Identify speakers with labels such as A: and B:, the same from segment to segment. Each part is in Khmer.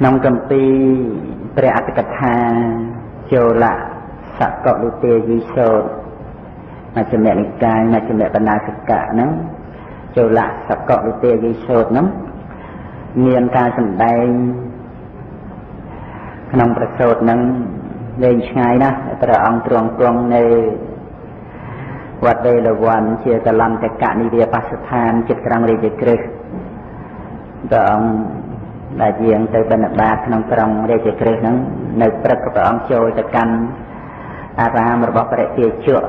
A: ក្នុងកម្ពីព្រះអត្តកថាចូលសកលុទេយីសូត្រមជ្ឈិមនិកាយមជ្ឈិមបណ្ណាសិកៈហ្នឹងចូលសកលុទេយីសូត្រហ្នឹងមានការសម្ដែងក្នុងប្រសូតហ្នឹងលេងឆ្ងាយណាស់ព្រះអង្គទ្រង់គង់នៅវត្តវេលវ័នជាកលន្តកនិវាបស្ថានចិត្តក្រុងរាជក្រឹសព្រះអង្គដែលយាងទៅបិណ្ឌបាតក្នុងក្រុងរាជក្រឹសហ្នឹងនៅព្រឹកព្រះអង្គចូលទៅកាន់អារាមរបស់ព្រះរាជៈ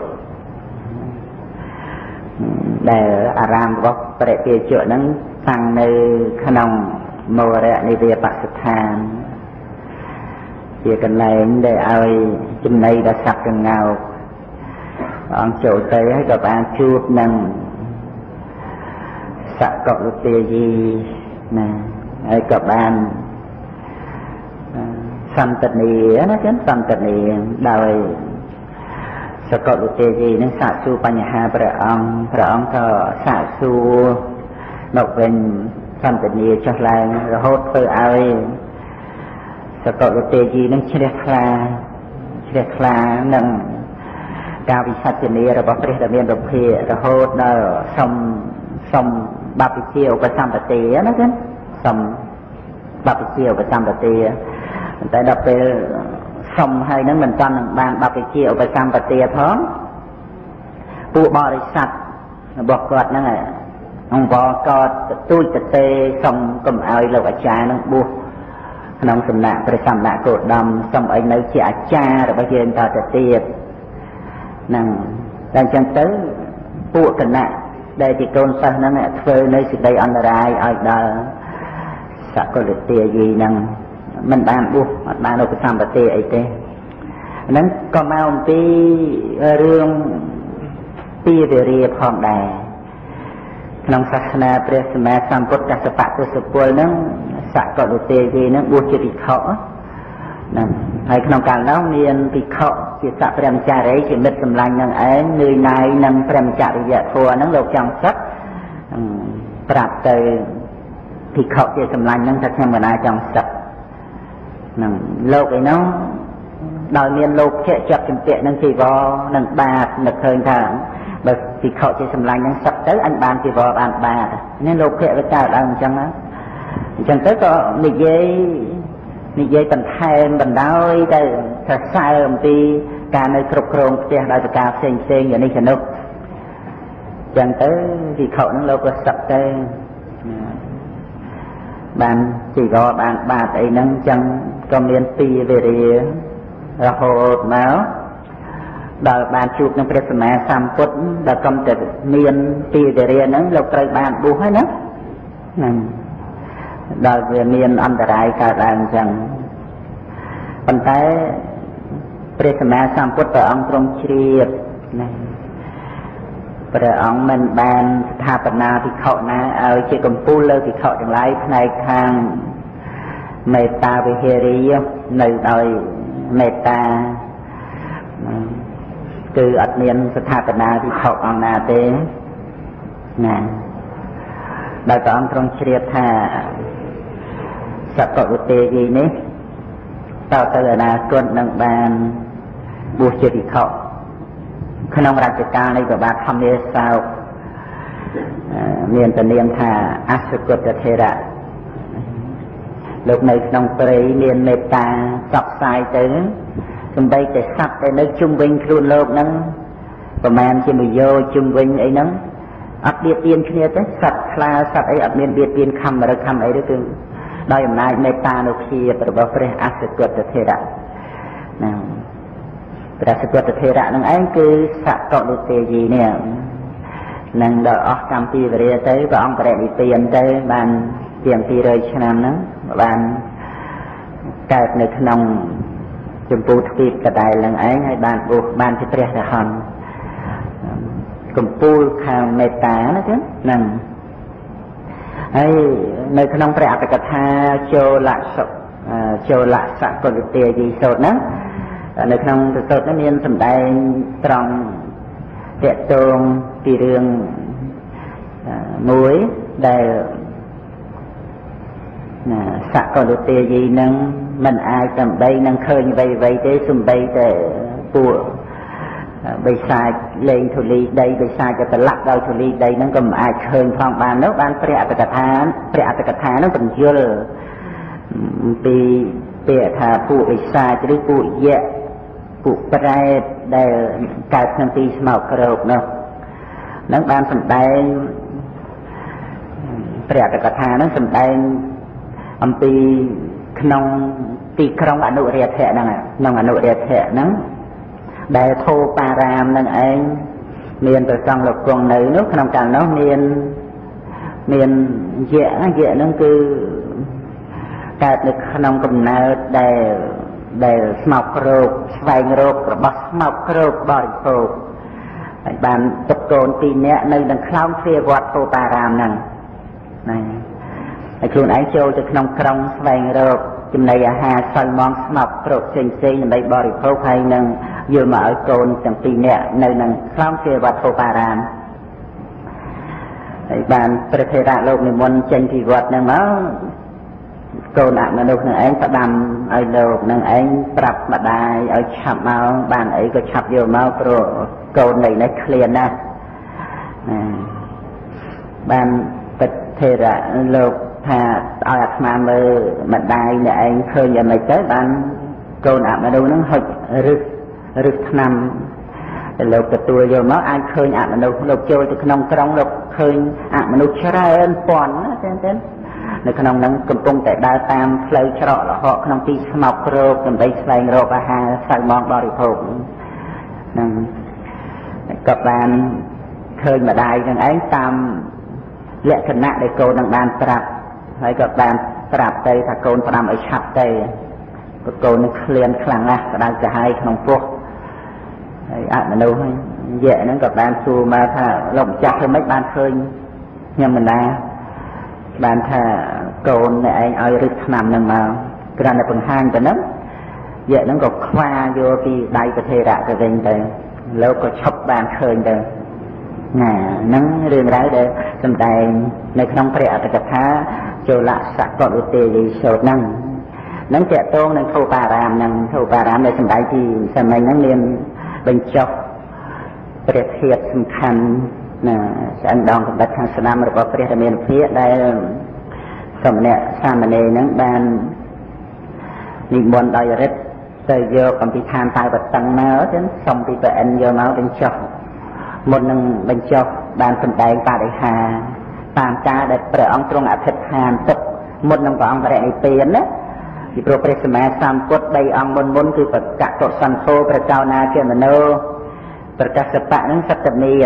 A: ដែលអារាមរបស់ព្រះរាជៈហ្នឹងតាំងនៅក្នុងមរៈនិវាបស្ថានជាកន្លែងដែលឲ្យចំណីដល់សត្វកង្កោកអង្គចូលទៅហើយក៏បានជួបនឹងសកលុទេយីណាហើយក៏បានសន្តានាណាចឹងសន្តានាដោយសកលុទេយីនឹងសាកសួរបញ្ហាព្រះអង្គក៏សាកសួរមកវិញសន្តានាចុះឡើងរហូតធ្វើឲ្យសកលុទេយីនឹងជ្រះថ្លានឹងការវិសច្ចនារបស់ព្រះដែលមានរូបភាពរហូតដល់សុំបព្វជិឧបសម្បទាណាចឹងសុំបព្វជិឧបសម្បទាតែដល់ពេលសុំហើយនឹងមិនតាន់នឹងបានបព្វជិឧបសម្បទាផងពួកបរិស័ទរបស់គាត់ហ្នឹងអង្គក៏ទូចទៅសុំកុំឲ្យលោកអាចារ្យនឹងបួសក្នុងសំណាក់ព្រះសម្មាគោតមសុំឲ្យនៅជាអាចារ្យរបស់យើងតទៅទៀតហ្នឹងតែអញ្ចឹងទៅពួកគណៈដែលជាកូនសិស្សហ្នឹងធ្វើនៅសេចក្តីអន្តរាយឲ្យដល់សកលុទេយីហ្នឹងមិនបានបួសអត់បានឧបសម្បទាអីទេហ្នឹងក៏មកអំពីរឿងពីវិរិយផងដែរក្នុងសាសនាព្រះសម្មាសម្ពុទ្ធកសបៈទស្សពលហ្នឹងសកលុទេយីហ្នឹងបួសជាភិក្ខុហ្នឹងហើយក្នុងកាលនោះមានភិក្ខុជាសព្វព្រះមចារីជាមិត្តសម្លាញ់នឹងឯងនឿយណាយនឹងព្រះមចរិយធម៌ហ្នឹងលោកចង់សឹកប្រាប់ទៅភិក្ខុជាសម្លាញ់ហ្នឹងថាខ្ញុំមិនអាចចង់សឹកហ្នឹងលោកឯនោះដោយមានលោកភៈចាប់ជំពាក់នឹងជីវរនឹងបាតនឹកឃើញថាបើភិក្ខុជាសម្លាញ់ហ្នឹងសឹកទៅអញបានជីវរបានបាតនេះលោកភៈវាកើតឡើងអញ្ចឹងទៅក៏និយាយបន្ថែមបណ្ដោយទៅសរសើរអំពីការនៅគ្រប់គ្រងផ្ទះដោយប្រការផ្សេងយ៉ាងនេះយ៉ាងនោះចឹងទៅវិខហ្នឹងលោកក៏សឹកទៅបានជីវរបានបាតអីហ្នឹងចឹងក៏មានពីវេរារហូតមកដល់បានជួបនឹងព្រះសម្មាសម្ពុទ្ធដល់កំតែមានពីវេរាហ្នឹងលោកត្រូវបានបួសហើយណាហ្នឹងដល់វាមានអន្តរាយកើតឡើងអញ្ចឹងប៉ុន្តែព្រះសម្មាសម្ពុទ្ធព្រះអង្គទ្រង់ជ្រាបណាព្រះអង្គមិនបានស្ថាបនាភិក្ខុណាឲ្យជាកំពូលលើភិក្ខុទាំងឡាយផ្នែកខាងមេត្តាវិហារីនៅដោយមេត្តាគឺអត់មានស្ថាបនាភិក្ខុអង្គណាទេណាដោយព្រះអង្គទ្រង់ជ្រាបថាសកលុទេយីនេះតទៅអនាគតនឹងបានបួសជាភិក្ខុក្នុងរជ្ជកាលនៃព្រះបាទធម្មរាសោកមានតនាមថាអសកុតថេរៈលោកនៅក្នុងព្រៃមានមេត្តាសព្វផ្សាយទៅសំបីតែសត្វដែលនៅជុំវិញខ្លួនលោកហ្នឹងប្រមាណជាមួយយោជុំវិញអីហ្នឹងអត់បៀតបៀនគ្នាទេសត្វខ្លាសត្វអីអត់មានបៀតបៀនខំរឹកខំអីទេគឺដោយអំណាចមេត្តានុភាពរបស់ព្រះអសកុតថេរៈណាព្រះអសកុតថេរៈនឹងឯងគឺសកលុទេយីនេះនឹងដល់អស់កម្មពីវេរាទៅព្រះអង្គបរិនិព្វានទៅបានជាង200ឆ្នាំហ្នឹងបានកើតនៅក្នុងចម្ពោះទ្វីបកដែលនឹងឯងហើយបានបួសបានជាព្រះរហន្តកំពូលខាងមេត្តាណាចឹងហ្នឹងហើយនៅក្នុងព្រះអត្តកថាចូលសកលុទេយីសូត្រហ្នឹងនៅក្នុងសូត្រនេះមានសម្ដែងត្រង់តាក់ទងពីរឿងសកលទេយីនឹងមិនអាចដើម្បីនឹងឃើញអ្វីៗទេសំបីតែពួកបិសាចលេងធូលីដីបិសាចតែប្រឡាក់ដោយធូលីដីហ្នឹងក៏មិនអាចឃើញផងបាននោះបានព្រះអត្តកថាហ្នឹងបញ្យល់ពីពាក្យថាពួកបិសាចឬពួកយៈពួកប្រែតដែលកើតក្នុងទីស្មោកគ្រោកនោះនឹងបានសម្ដែងព្រះអត្តកថាហ្នឹងសម្ដែងអំពីក្នុងទីក្រុងអនុរាធៈហ្នឹងក្នុងអនុរាធៈហ្នឹងដែលធោបារាមនឹងឯងមានព្រះសង្ឃលោកគង់នៅនោះក្នុងកាលនោះមានយៈហ្នឹងគឺកើតនៅក្នុងកំណើតដែលស្មោកគ្រោកស្វែងរករបស់ស្មោកគ្រោកបរិភោគហើយបានទុកកូនពីរនាក់នៅនឹងខ្លោងទ្វារវត្តធោបារាមហ្នឹងណាហើយខ្លួនឯងចូលទៅក្នុងក្រុងស្វែងរកចំណីអាហារសល់មកស្មោកគ្រោកផ្សេងដើម្បីបរិភោគហើយនឹងយកមកឲ្យកូនទាំងពីរនាក់នៅនឹងខ្លោងទ្វារវត្តធោបារាមហើយបានព្រះថេរៈលោកនិមន្តចេញពីវត្តហ្នឹងមកកូនអមនុស្សនឹងឯងផ្ដាំឲ្យលោកនឹងឯងប្រាប់ម្ដាយឲ្យឆាប់មកបានអីក៏ឆាប់យកមកព្រោះកូននេះឃ្លានណាស់បានព្រះថេរៈលោកថាឲ្យអាត្មាមើលម្ដាយនេះឯងឃើញយ៉ាងម៉េចទៅបានកូនអមនុស្សនឹងហុចរឹសឆ្នាំតែលោកទទួលយកមកអាចឃើញអមនុស្សលោកចូលទៅក្នុងក្រុងលោកឃើញអមនុស្សច្រើនពាន់ណាចឹងនៅក្នុងហ្នឹងកំពុងតែដើរតាមផ្លូវច្រកលហកក្នុងទីស្មោកគ្រោកដើម្បីស្វែងរកអាហារសៅម៉ងបរិភោគហ្នឹងក៏បានឃើញម្ដាយនឹងឯងតាមលក្ខណៈដែលកូននឹងបានប្រាប់ហើយក៏បានប្រាប់ទៅថាកូនផ្ដាំឲ្យឆាប់ទៅព្រោះកូននឹងឃ្លានខ្លាំងណាស់ក្តៅក្រហាយក្នុងពោះហើយអមនុស្សយៈហ្នឹងក៏បានសួរមកថាលោកម្ចាស់ធ្វើម៉េចបានឃើញខ្ញុំមិនណាបានថាកូននេះឯងឲ្យរឹសឆ្នាំនឹងមកគ្រាន់តែបង្ហាញទៅហ្នឹងយៈហ្នឹងក៏ខ្វាយកពីដៃព្រះថេរៈទៅវិញទៅលោកក៏ឈប់បានឃើញទៅណាហ្នឹងរឿងរ៉ាវដែលសម្ដែងនៅក្នុងព្រះអត្តកថាចូលសកលឧទេយីសូត្រហ្នឹងតកតងនឹងធោបារាមហ្នឹងធោបារាមដែលសម្ដែងពីសម័យហ្នឹងមានបញ្ចុះព្រះធាតុសំខាន់ណាស្អិនដងកម្រិតខាងស្ដាំរបស់ព្រះរាមាភិក្ខដែលសមណៈសាមណេរហ្នឹងបាននិមន្តដោយរិទ្ធទៅយកអំពីឋានតើបតឹងមកទៅសុំពីព្រះអិនយកមកបញ្ចុះមុននឹងបញ្ចុះបានសម្ដែងបរិហាតាមការដែលព្រះអង្គទ្រង់អធិដ្ឋានទឹកមុននឹងព្រះអង្គបរិនិព្វានណាពីព្រោះព្រះសម្មាសម្ពុទ្ធ3អង្គមុនគឺបកកសន្ធោប្រចោណាជាមនោប្រកាសបៈហ្នឹងសត្វមាន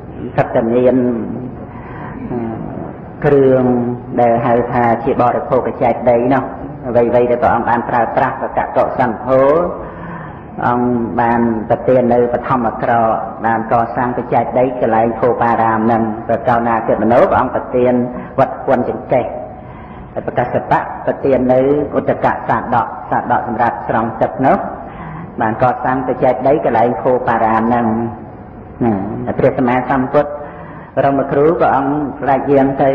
A: គ្រឿងដែលហៅថាជាបរិភោគចែកដីនោះអ្វីៗដែលព្រះអង្គបានប្រើប្រាស់ប្រកកសន្ធោអង្គបានប្រទាននៅបឋមក្របានកសាងបច្ច័យដីកន្លែងធោបារាមនឹងប្រកោណាគិតមនោព្រះអង្គប្រទានវត្តពន្ធចង្កេះហើយប្រកាសបៈប្រទាននៅឧតកសាដកសម្រាប់ស្រង់ទឹកនោះបានកសាងបច្ច័យដីកន្លែងធោបារាមនឹងណាព្រះសម្មាសម្ពុទ្ធបរមគ្រូព្រះអង្គផ្ដាច់យាងទៅ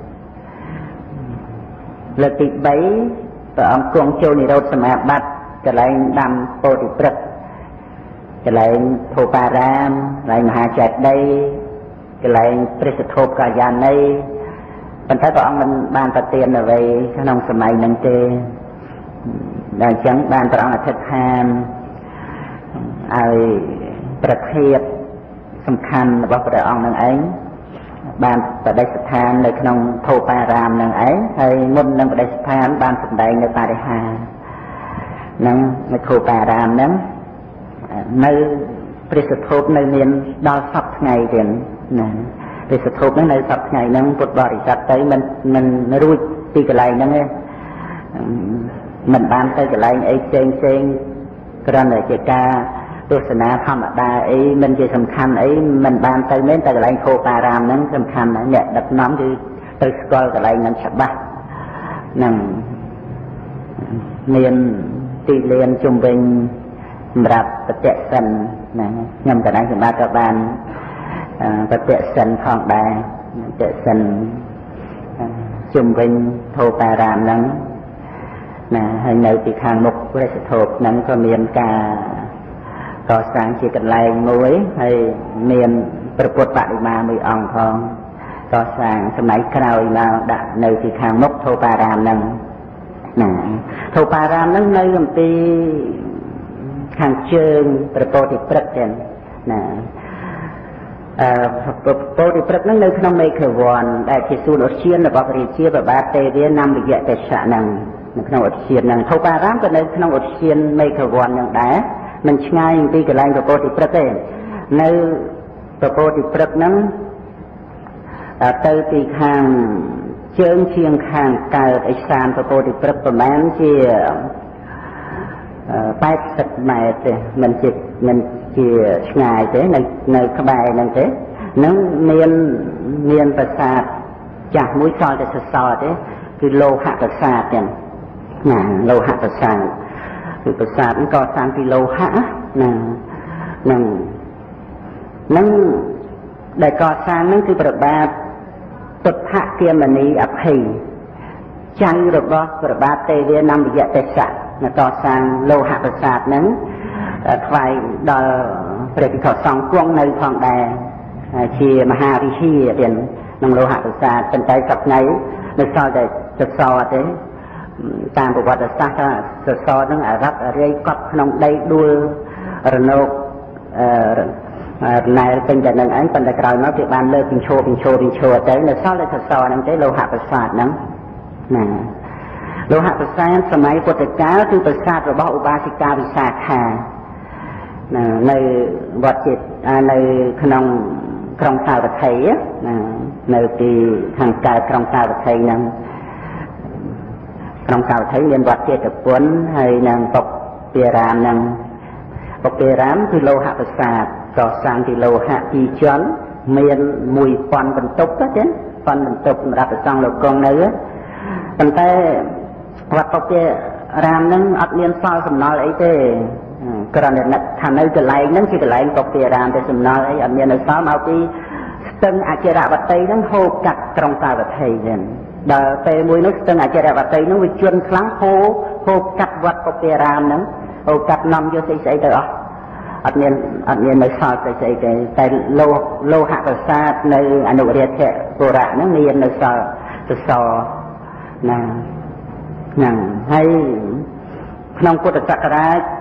A: លើកទី3ព្រះអង្គគង់ចូលនិរោធសមាបត្តិកន្លែងដាំពោធិព្រឹក្សកន្លែងធោបារាមកន្លែងមហាចេតិយកន្លែងព្រះសធោបកាយានីប៉ុន្តែព្រះអង្គមិនបានប្រទានអ្វីក្នុងសម័យហ្នឹងទេដែលអញ្ចឹងបានព្រះអង្គអធិដ្ឋានឲ្យប្រធានសំខាន់របស់ព្រះអង្គនឹងឯងបានបដិស្ថាននៅក្នុងធោបារាមនឹងឯងហើយមុននឹងបដិស្ថានបានសម្ដែងនៅបរិហានឹងនៅធោបារាមហ្នឹងនៅព្រះសធូបនៅមានដល់សពថ្ងៃទៀតណាព្រះសធូបហ្នឹងនៅសពថ្ងៃហ្នឹងពុទ្ធបរិស័ទទៅមិនរួចពីកន្លែងហ្នឹងទេមិនបានទៅកន្លែងអីផ្សេងគ្រាន់តែជាការទស្សនាធម្មតាអីមិនជាសំខាន់អីមិនបានទៅមែនតែកន្លែងធោបារាមហ្នឹងសំខាន់ណាស់អ្នកដឹកនាំគឺទៅស្គាល់កន្លែងហ្នឹងច្បាស់ហ្នឹងមានទីលានជុំវិញសម្រាប់បតិសិនណាខ្ញុំកណ្ដាលសម្បត្តិក៏បានបតិសិនផងដែរបតិសិនជុំវិញធោបារាមហ្នឹងណាហើយនៅពីខាងមុខព្រះសធោបហ្នឹងក៏មានការកសាងជាកន្លែងមួយហើយមានព្រះពុទ្ធបដិមាមួយអង្គផងកសាងសម័យក្រោយមកដាក់នៅទីខាងមុខធោបារាមហ្នឹងណាធោបារាមហ្នឹងនៅអំពីខាងជើងព្រះពោធិព្រឹក្សទៀតណាពោធិព្រឹក្សហ្នឹងនៅក្នុងមេឃវ័នដែលជាសួនឧទ្យានរបស់ព្រះរាជាប្របាទទេវាណាំរយៈទេសៈហ្នឹងនៅក្នុងឧទ្យានហ្នឹងធោបារាមក៏នៅក្នុងឧទ្យានមេឃវ័នហ្នឹងដែរមិនឆ្ងាយពីកន្លែងព្រះពោធិព្រឹក្សទេនៅព្រះពោធិព្រឹក្សហ្នឹងទៅពីខាងជើងជាងខាងកើតឥសានព្រះពោធិព្រឹក្សប្រមាណជា80 ម៉ែត្រទេមិនជាឆ្ងាយទេនៅក្បែរហ្នឹងទេនឹងមានប្រាសាទចាស់មួយសល់តែសសរទេគឺលោហៈប្រាសាទចឹងណាលោហៈប្រាសាទគឺប្រាសាទហ្នឹងក៏សាងពីលោហៈណានឹងដែលកសាងហ្នឹងគឺព្រះបាទទុដ្ឋគមនីអភ័យចៅរបស់ព្រះបាទទេវាណាំរយៈទេសៈនៅកសាងលោហៈប្រាសាទហ្នឹងថ្វាយដល់ព្រះភិក្ខុសង្ឃគង់នៅផងដែរជាមហាវិហារទៀតក្នុងលោហៈប្រាសាទប៉ុន្តែសប្តាហ៍នៅសល់តែសសរទេតាមប្រវត្តិសាស្ត្រថាសសរហ្នឹងអារ៉ាប់រាយកប់ក្នុងដីដួលរនោកណែពេញតែនឹងឯងប៉ុន្តែក្រោយមកគេបានលើកពីឈោទៅនៅសល់តែសសរហ្នឹងទេលោហៈប្រាសាទហ្នឹងណាលោហៈប្រាសាទសម័យពុទ្ធកាលគឺប្រាសាទរបស់ឧបាសិកាវិសាខានៅវត្តជាតិនៅក្នុងក្រុងសាវត្ថីនៅទីខាងកើតក្រុងសាវត្ថីហ្នឹងក្រុងសាវត្ថីមានវត្តចេតពុនហើយនឹងពុកពារាមហ្នឹងពុកពារាមគឺលោហៈប្រាសាទកសាងពីលោហៈពីរជាន់មាន1000បន្ទប់ទេ1000បន្ទប់សម្រាប់ប្រសង់លោកគង់នៅប៉ុន្តែវត្តពុកពារាមហ្នឹងអត់មានសល់សំណល់អីទេគ្រាន់តែនឹកថានៅកន្លែងហ្នឹងជាកន្លែងពុកពារាមតែសំណល់អីអត់មាននៅសល់មកពីស្ទឹងអចិរវតីហ្នឹងហូរកាត់ក្រុងសាវត្ថីចឹងដល់ពេលមួយនោះស្ទឹងអចិរវតីហ្នឹងវាជន់ខ្លាំងហូរកាត់វត្តពុកពារាមហ្នឹងហូរកាត់នាំយកស្អីទៅអស់អត់មាននៅសល់ស្អីទេតែលោហៈប្រាសាទនៅអនុរាធបុរៈហ្នឹងមាននៅសល់សសរហ្នឹងហើយក្នុងពុទ្ធសករាជ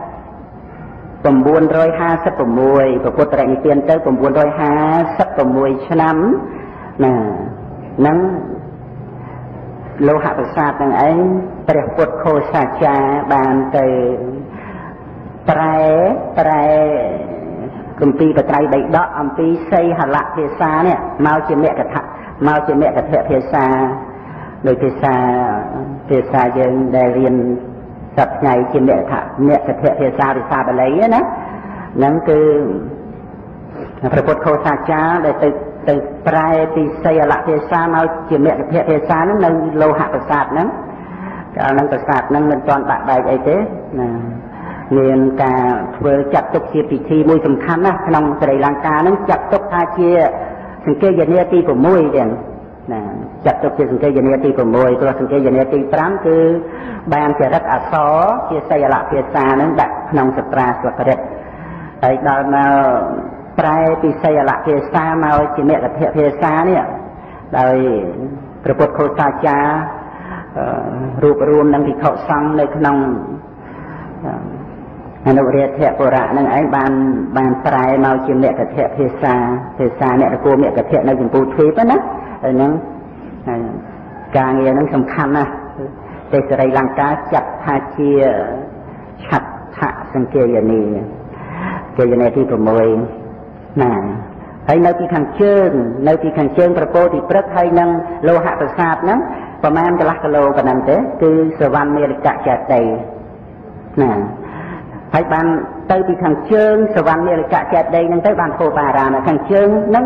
A: 956ព្រះពុទ្ធរនិព្វានទៅ956ឆ្នាំណាហ្នឹងលោហៈប្រាសាទហ្នឹងឯងព្រះពុទ្ធឃោសាចារ្យបានទៅប្រែគម្ពីរបត្រៃបិដកអំពីសីហលៈភាសានេះមកជាមគ្គភាសាដោយភាសាយើងដែលរៀនសប្តាហ៍ជាមគ្គភាសាភាសាបាលីណាហ្នឹងគឺព្រះពុទ្ធឃោសាចារ្យដែលទៅប្រែពីសីហលៈភាសាមកជាមគ្គភាសាហ្នឹងនៅលោហៈប្រាសាទហ្នឹងកាលហ្នឹងប្រាសាទហ្នឹងមិនទាន់បាក់បែកអីទេណាមានការធ្វើចាត់ទុកជាពិធីមួយសំខាន់ណាស់ក្នុងស្រីលង្កាហ្នឹងចាត់ទុកថាជាសង្កេយនាទី6ទៀតណាចាត់ទុកជាសង្កេយនាទី6ព្រោះសង្កេយនាទី5គឺបានចរិតអក្សរជាសីហលៈភាសាហ្នឹងដាក់ក្នុងសត្រាស្លឹករឹតហើយដល់មកប្រែពីសីហលៈភាសាមកជាមគ្គភាសានេះដោយព្រះពុទ្ធឃោសាចារ្យរួបរួមនឹងភិក្ខុសង្ឃនៅក្នុងអនុរាធបុរៈនឹងឯងបានប្រែមកជាមគ្គភាសាអ្នកគួរមគ្គនៅចម្ពោះទ្វីបណាហ្នឹងការងារហ្នឹងសំខាន់ណាស់ទេស្រីលង្កាចាត់ថាជាឆដ្ឋសង្កេយនីទី6ណាហើយនៅពីខាងជើងព្រះពោធិព្រឹក្សហើយនឹងលោហៈប្រាសាទហ្នឹងប្រមាណកន្លះគីឡូប៉ុណ្ណឹងទេគឺសវណ្ណមេរិកចេតិណាហើយបានទៅពីខាងជើងសវណ្ណមេរិកចេតិហ្នឹងទៅបានធោបារាមខាងជើងហ្នឹង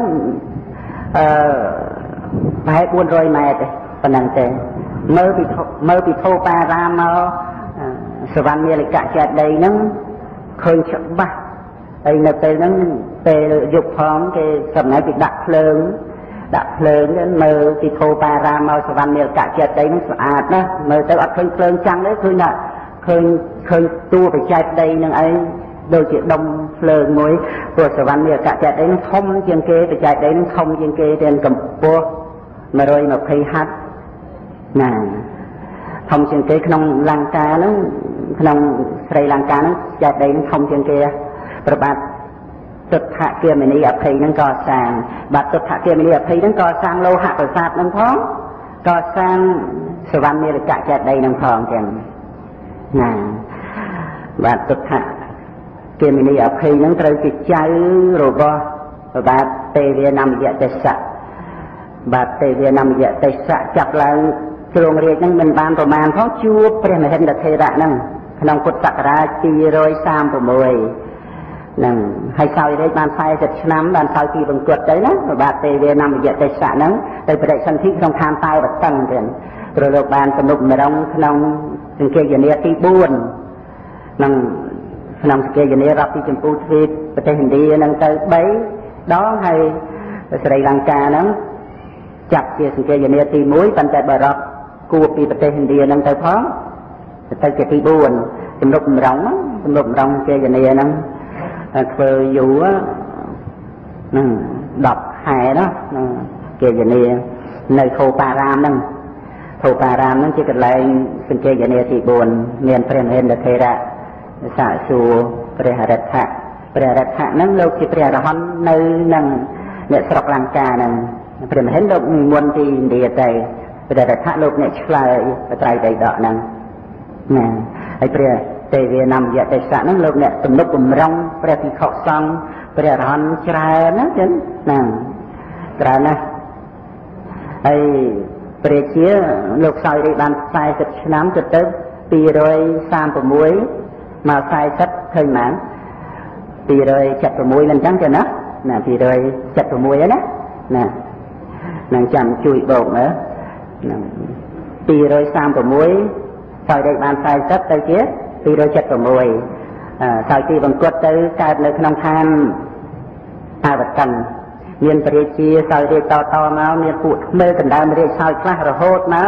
A: ប្រហែល400 ម៉ែត្រទេប៉ុណ្ណឹងទេមើលពីធោបារាមមកសវណ្ណមេរិកចេតិហ្នឹងឃើញច្បាស់ហើយនៅពេលហ្នឹងពេលយប់ផងគេសម្រាប់គេដាក់ភ្លើងដាក់ភ្លើងមើលទីធោបារាមមកសវណ្ណមេលកៈចិត្តដីនឹងស្អាតណាស់មើលទៅអត់ឃើញភ្លើងចាំងទេឃើញថាឃើញតួបច្ច័យដីនឹងឯងដូចជាដុំភ្លើងមួយព្រោះសវណ្ណមេលកៈចិត្តដីនឹងធំជាងគេបច្ច័យដីនឹងធំជាងគេទាំងកម្ពស់120ហត្ថណាធំជាងគេក្នុងលង្កាហ្នឹងក្នុងស្រីលង្កាហ្នឹងចែកដីហ្នឹងធំជាងគេប្របាទទុដ្ឋគមនីអភ័យហ្នឹងក៏សាងបាទទុដ្ឋគមនីអភ័យហ្នឹងក៏សាងលោហៈប្រាសាទហ្នឹងផងក៏សាងសវណ្ណមេលកៈចែកដីហ្នឹងផងចឹងណាបាទទុដ្ឋគមនីអភ័យហ្នឹងត្រូវជាចៅរបស់ប្របាទទេវានមយទេសៈបាទទេវានមយទេសៈចាប់ឡើងជ្រងរាជហ្នឹងមិនបានប្រមាណផងជួបព្រះមហិន្ទថេរៈហ្នឹងក្នុងពុទ្ធសករាជ236ហ្នឹងហើយសោយរាជបាន40ឆ្នាំបានសោយទីបង្គត់ទៅណាបាទទេវានមយទេសៈហ្នឹងទៅបដិសន្ធិក្នុងឋានតាវតឹងទៀតព្រោះលោកបានទំនុកម្ដងក្នុងសង្ឃាយនាទី4ក្នុងសង្ឃាយនារាប់ពីចម្ពោះទ្វីបប្រទេសឥណ្ឌាហ្នឹងទៅ3ដងហើយស្រីលង្កាហ្នឹងចាប់ជាសង្ឃាយនាទី1ប៉ុន្តែបើរាប់គួរពីប្រទេសឥណ្ឌាហ្នឹងទៅផងទៅជាទី4ជំនុកម្ដងគេយនាហ្នឹងធ្វើយូរហ្នឹង10ខែណាគេយនានៅធោបារាមហ្នឹងធោបារាមហ្នឹងជាកន្លែងសង្ឃាយនាទី4មានព្រះមហិន្ទថេរៈសាកសួរព្រះអរិទ្ធៈហ្នឹងលោកជាព្រះអរហន្តនៅនឹងអ្នកស្រុកលង្កាហ្នឹងព្រះមហិន្ទលោកនិមន្តពីឥណ្ឌាទៅព្រះរថៈលោកអ្នកឆ្លើយបត្រៃដីដកហ្នឹងណាហើយព្រះទេវានមយទេសៈហ្នឹងលោកអ្នកទំនុកបំរុងព្រះភិក្ខុសង្ឃព្រះអរហន្តច្រើនណាចឹងណាច្រើនណាស់ហើយព្រះជាលោកសោយរាជបាន40ឆ្នាំទៅ236មក40ឃើញណា276មិនចឹងទេណា276ហ្នឹងណានឹងចាំជួយបោកមើល236សោយរាជបាន40ទៅជា276សោយទីបង្គត់ទៅកើតនៅក្នុងឋានតាវតឹងមានព្រះរាជាសោយរាជតមកមានពួកថ្មើរកណ្ដើមរាជសោយខ្លះរហូតមក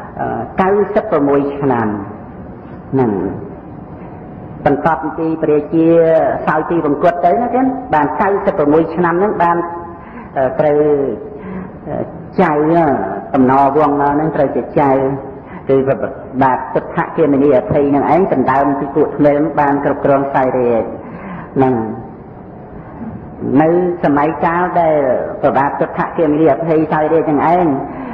A: 96ឆ្នាំហ្នឹងបន្ទាប់ពីព្រះរាជាសោយទីបង្គត់ទៅណាចឹងបាន96ឆ្នាំហ្នឹងបានត្រូវចៅតំណវងហ្នឹងត្រូវជាចៅគឺបាទទុដ្ឋគមនីអភ័យនឹងឯងដណ្ដើមពីពួកថ្មែមបានគ្រប់គ្រងសោយរាជហ្នឹងនៅសម័យកាលដែលប្របាទទុដ្ឋគមនីអភ័យសោយរាជនឹងឯង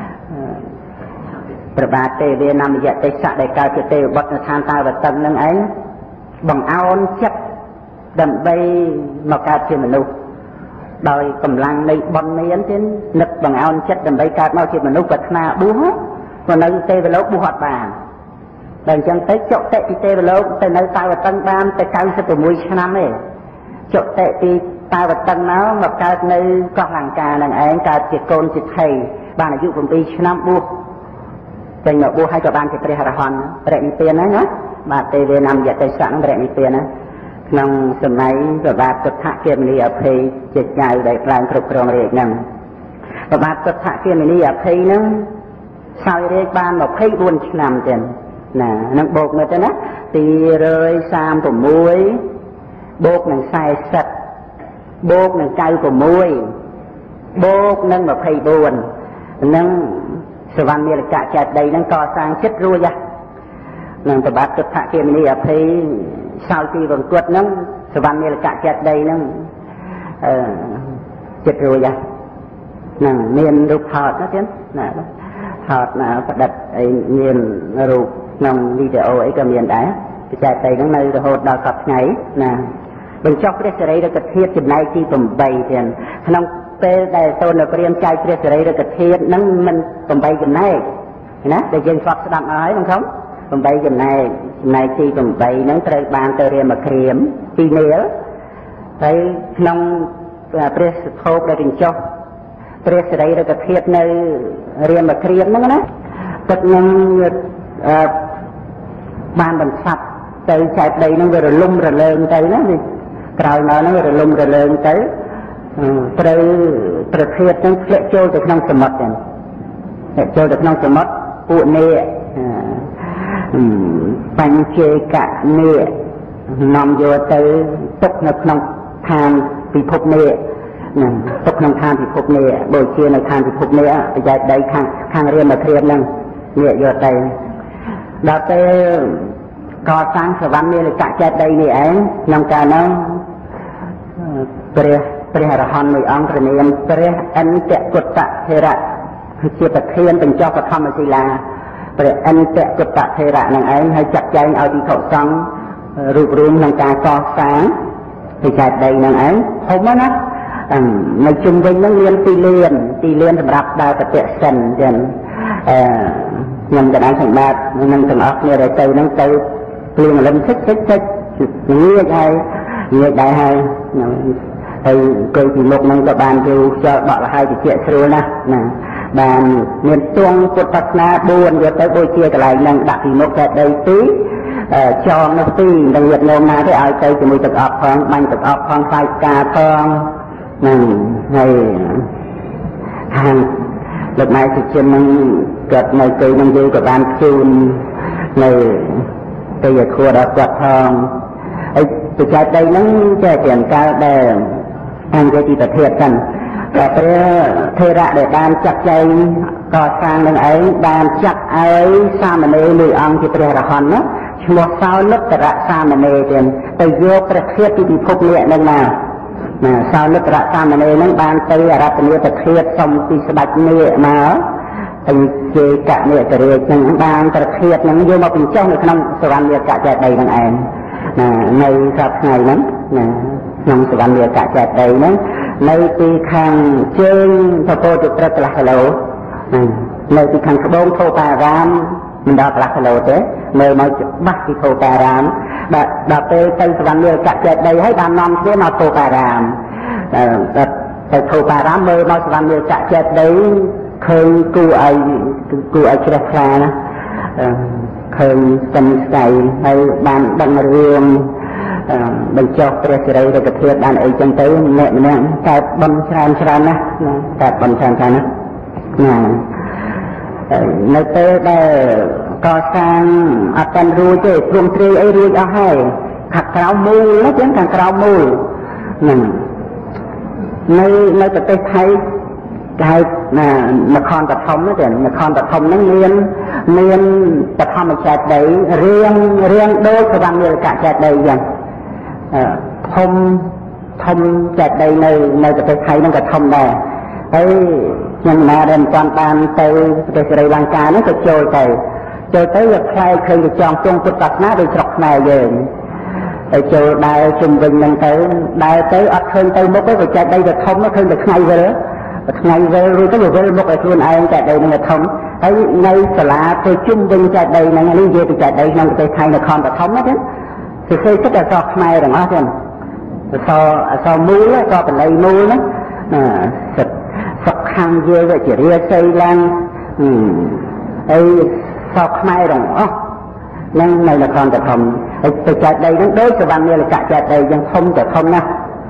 A: ប្របាទទេវានមយទេសៈដែលកើតជាទេវបុត្រនៅឋានតាវតឹងនឹងឯងបង្អោនចិត្តដើម្បីមកកើតជាមនុស្សដោយកម្លាំងនៃបុណ្យមានទៀតនឹកបង្អោនចិត្តដើម្បីកើតមកជាមនុស្សប្រាថ្នាបួសក៏នៅទេវលោកបួសអត់បានតែអញ្ចឹងទៅចុតិពីទេវលោកទៅនៅតាវតឹងបានទៅ96ឆ្នាំទេចុតិពីតាវតឹងមកកើតនៅកោះលង្កានឹងឯងកើតជាកូនជាថៃបានអាយុ7ឆ្នាំបួសចេញមកបួសហើយក៏បានជាព្រះអរហន្តបរិនិព្វានហ្នឹងណាបាទទេវានមយទេសៈនឹងបរិនិព្វានណាក្នុងសម័យប្របាទទុដ្ឋគមនីអភ័យជាចៅដែលឡើងគ្រប់គ្រងរាជហ្នឹងប្របាទទុដ្ឋគមនីអភ័យហ្នឹងសោយរាជបាន24ឆ្នាំទៀតណានឹងបូកមើលទៅណា236បូកនឹង40បូកនឹង96បូកនឹង24នឹងសវណ្ណមេលកៈចេតិយហ្នឹងកសាងចិត្តរួចហ្នឹងប្របាទទុដ្ឋគមនីអភ័យសោយទីបង្គត់ហ្នឹងសវណ្ណមេលកៈចេតិយហ្នឹងចិត្តរួចហ្នឹងមានរូបថតណាទៀតណាថតណាប្រឌិតអីមានរូបក្នុងវីដេអូអីក៏មានដែរបច្ចេកទេសហ្នឹងនៅរហូតដល់សប្តាហ៍ថ្ងៃណាបញ្ចុះព្រះសិរីរិកធាតុចំណែកទី8ទៀតក្នុងពេលដែលសូនព្រាមចែកព្រះសិរីរិកធាតុហ្នឹងមិន8ចំណែកណាដែលយើងស្ដាប់ស្ដាប់ហើយហ្នឹងខំ8ចំណែកទី8ហ្នឹងត្រូវបានទៅរាមក្រាមទីនាលហើយក្នុងព្រះសធោបដែលបញ្ចុះព្រះសិរីរិកធាតុនៅរាមក្រាមហ្នឹងណាទឹកនឹងបានបន្សាប់ទៅចែកដីហ្នឹងវារលំរលើងទៅណាក្រោយមកហ្នឹងរលំរលើងទៅត្រូវប្រភេទហ្នឹងធ្លាក់ចូលទៅក្នុងសមុទ្រហ្នឹងធ្លាក់ចូលទៅក្នុងសមុទ្រពួកនេះបញ្ចេកៈនេះនាំយកទៅទុកនៅក្នុងឋានពិភពនេះទុកក្នុងឋានពិភពនេះដូចជានៅឋានពិភពនេះប្រយោជន៍ដីខាងរៀនមកគ្រាមហ្នឹងនេះយកទៅដល់ពេលកសាងសវណ្ណនាលកៈចេតដីនេះឯងក្នុងកាលហ្នឹងព្រះអរហន្តមួយអង្គព្រះនាមព្រះអន្តគតថេរៈគឺជាប្រធានបញ្ចុះបឋមសិលាព្រះអន្តគតថេរៈនឹងឯងហើយចាត់ចែងឲ្យភិក្ខុសង្ឃរួបរวมក្នុងការកសាងពីចេតដីនឹងឯងធំណាស់នៅជុំវិញហ្នឹងមានទីលានសម្រាប់ដើរប្រតិសិនចឹងខ្ញុំកណ្ដាលសម្បត្តិនឹងទាំងអស់គ្នាដែលទៅហ្នឹងទៅព្រៀងលំតិចងាយហើយងាយដែរហើយហើយគយពីមុខហ្នឹងក៏បានគេខ្យល់បក់លហើយតិចស្រួលណាស់ណាបានមានទងពុទ្ធសាសនា4យកទៅដូចជាកន្លែងហ្នឹងដាក់ពីមុខចេតដី2ចងនៅ2នឹងញាតិញោមណាទេឲ្យទៅជាមួយទឹកអប់ផងបាញ់ទឹកអប់ផងខ្លាយផ្កាផងហ្នឹងហើយខាងលោកម៉ែសុជននឹងគាត់នៅទីនឹងយូរក៏បានជូននៅទៅឲ្យខួរដល់គាត់ផងហើយទៅចែកដីហ្នឹងចេះតែកាលដែលអង្គទីប្រធានចឹងតែព្រះថេរៈដែលបានចាត់ចែងកសាងនឹងឯងបានចាត់ឲ្យសាមណេរមួយអង្គជាព្រះអរហន្តណាឈ្មោះសោលុត្តរសាមណេរទៀតទៅយកព្រះធាតុពីពិភពនេះនឹងមកសោលុត្តរសាមណេរនឹងបានទៅអារាធនាព្រះធាតុសុំពីស្ដេចនាគមកអញ្ជើញកនិករាជនឹងបានព្រះធាតុនឹងយកមកបញ្ចុះនៅក្នុងសវណ្ណនាកចេតដីនឹងឯងនៅសប្តាហ៍ហ្នឹងក្នុងសវណ្ណនាកចេតដីហ្នឹងនៅទីខាងជើងពពោទព្រឹកកន្លះគីឡូនៅទីខាងត្បូងធោបារាមមិនដល់កន្លះគីឡូទេមើលមកច្បាស់ពីធោបារាមដល់ពេលទៅសវណ្ណនាកចេតដីហើយបាននាំគ្នាមកធោបារាមទៅធោបារាមមើលមកសវណ្ណនាកចេតដីឃើញគួរឲ្យជ្រះថ្លាណាឃើញស្ទឹងស្កៃហើយបានដឹងរឿងបញ្ចុះព្រះសិរីរិកធាតុបានអីចឹងទៅម្នាក់កើតបន់ច្រើនណាស់កើតបន់ច្រើនណាស់នៅពេលដែលកសាងអត់តាន់រួចទេព្រមទ្រាយអីរួចអស់ហើយខាងក្រៅមូលណាចឹងខាងក្រៅមូលហ្នឹងនៅប្រទេសថៃគេហៅនគរបឋមទេនគរបឋមហ្នឹងមានបឋមចេតដីរៀងដូចសវណ្ណនាលកចេតដីចឹងធំចេតដីនៅប្រទេសថៃហ្នឹងក៏ធំដែរហើយខ្ញុំណាដែលមិនទាន់បានទៅប្រទេសស្រីលង្កាហ្នឹងក៏ចូលទៅវាខ្លែកឃើញទៅចងទងពុទ្ធសាសនាដូចស្រុកខ្មែរយើងហើយចូលដើរជុំវិញហ្នឹងទៅដើរទៅអត់ឃើញទៅមុខទេក៏ចេតដីទៅធំឃើញតែថ្ងៃវិលរួចទៅវិលមុខឲ្យខ្លួនឯងចេតដីហ្នឹងធំហើយនៅសាលាទៅជុំវិញចេតដីហ្នឹងនេះនិយាយពីចេតដីក្នុងប្រទេសថៃនគរបឋមណាទេគឺឃើញចិត្តអក្សរខ្មែរទាំងអស់ទេអក្សរមូលក៏បល័យមូលណាសុខខាងយើងវិជារាសីឡើងហើយសក់ខ្មែរទាំងអស់នឹងនៅនគរបឋមហើយទៅចេតដីហ្នឹងដូចសវណ្ណនាលកចេតដីយ៉ាងធំតែធំណាស់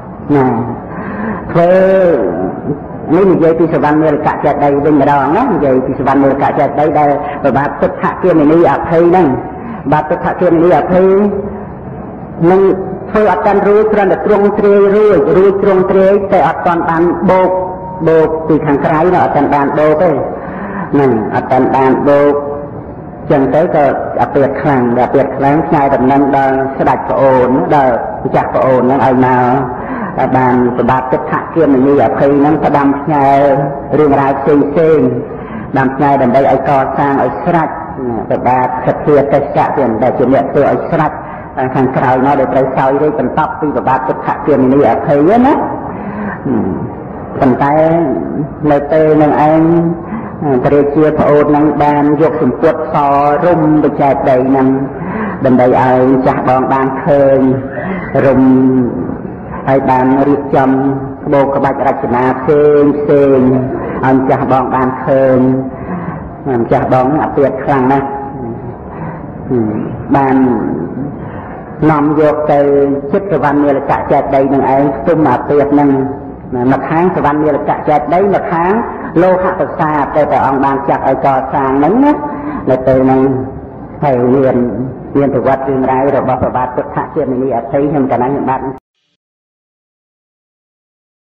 A: ធ្វើនេះនិយាយពីសវណ្ណនាលកចេតដីវិញម្ដងណានិយាយពីសវណ្ណនាលកចេតដីដែលប្របាទពុទ្ធគមនីអភ័យហ្នឹងបាទពុទ្ធគមនីអភ័យនឹងធ្វើអត់តាន់រួចគ្រាន់តែទ្រង់ទ្រាយរួចទ្រង់ទ្រាយតែអត់តាន់បានបោកពីខាងក្រៅនោះអត់តាន់បានបោកទេហ្នឹងអត់តាន់បានបោកចឹងទៅក៏អាពាតខ្លាំងផ្សាយដំណឹងដល់ស្ដេចប្អូនដល់ម្ចាស់ប្អូនហ្នឹងឲ្យមកបានប្របាទពុទ្ធគមនីអភ័យហ្នឹងផ្ដាំផ្ញើរឿងរ៉ាវផ្សេងដាំផ្ញើដើម្បីឲ្យកសាងឲ្យស្រេចប្របាទសទ្ធាទេសៈទៀតដែលជាអ្នកធ្វើឲ្យស្រេចខាងក្រៅនោះដែលត្រូវសោយរួចបន្តពីប្របាទពុទ្ធគមនីអភ័យណាប៉ុន្តែនៅពេលនឹងឯងព្រះជាប្អូននឹងបានយកសម្ពុតសរុំបច្ចេកដីនឹងដើម្បីឲ្យចាស់បងបានឃើញរុំហើយបានរៀបចំក្បូរក្បាច់រចនាផ្សេងឲ្យចាស់បងបានឃើញចាស់បងអាពាតខ្លាំងណាស់បាននាំយកទៅចិត្តសវណ្ណនាលកចេតដីនឹងឯងផ្ទុំអាពាតនឹង một tháng thì văn như là cạ chẹt đấy một tháng lô hạ thực xa tới tại ông ban chặt ở cho sang nắng nhất là từ này thầy huyền thực vật trường đáy rồi bảo bà bát thực hạ chuyện này thấy thêm cả năng nhận bạn